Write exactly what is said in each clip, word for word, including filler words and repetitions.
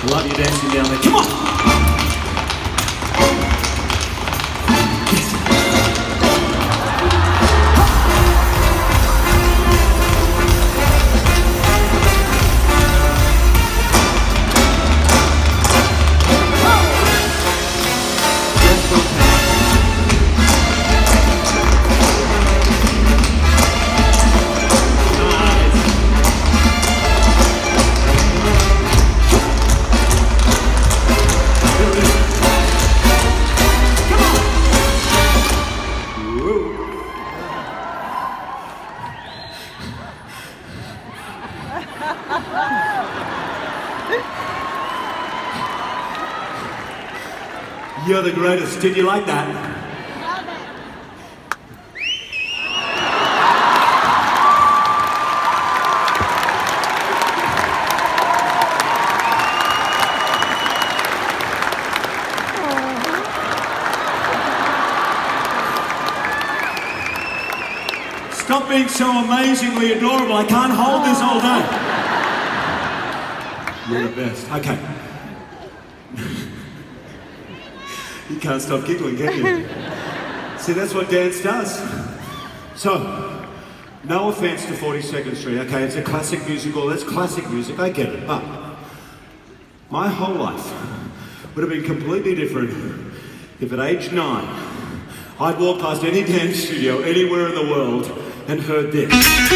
Love you dancing down there. Come on! You're the greatest. Did you like that? Love it. Stop being so amazingly adorable. I can't hold this all day. You're the best. Okay. You can't stop giggling, can you? See, that's what dance does. So, no offense to forty-second Street, okay? It's a classic musical, that's classic music, I get it. But my whole life would have been completely different if at age nine, I'd walked past any dance studio anywhere in the world and heard this.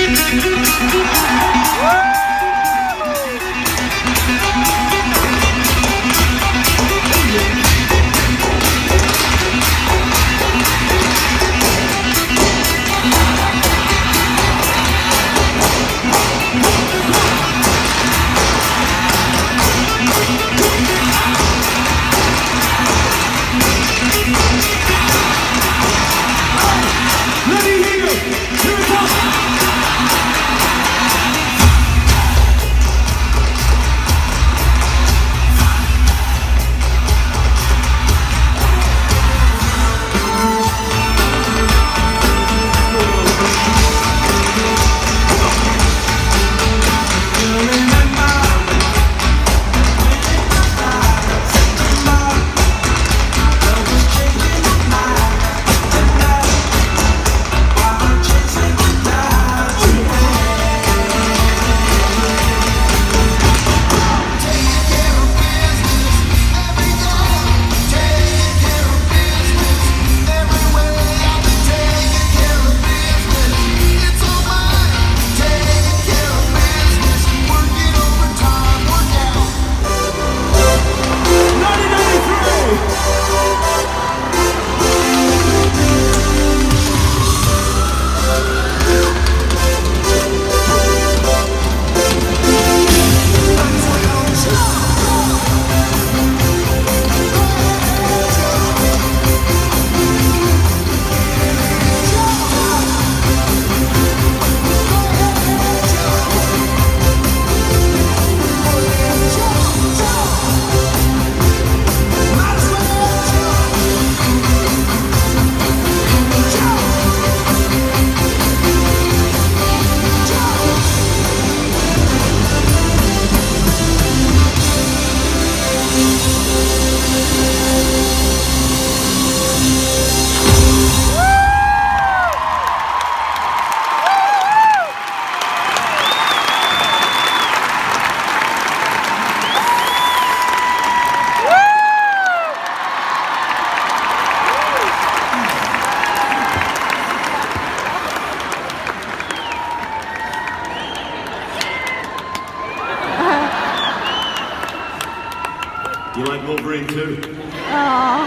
You like Wolverine too? Aww.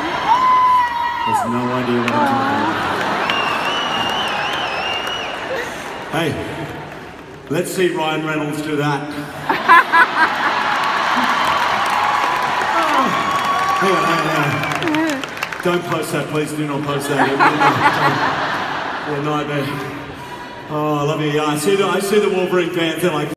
There's no idea what I'm talking about. Hey, let's see Ryan Reynolds do that. Oh, hang on, hang on, hang on. Don't post that, please do not post that. What a nightmare. Oh, I love you. Yeah, I see the, I see the Wolverine fans, they're like,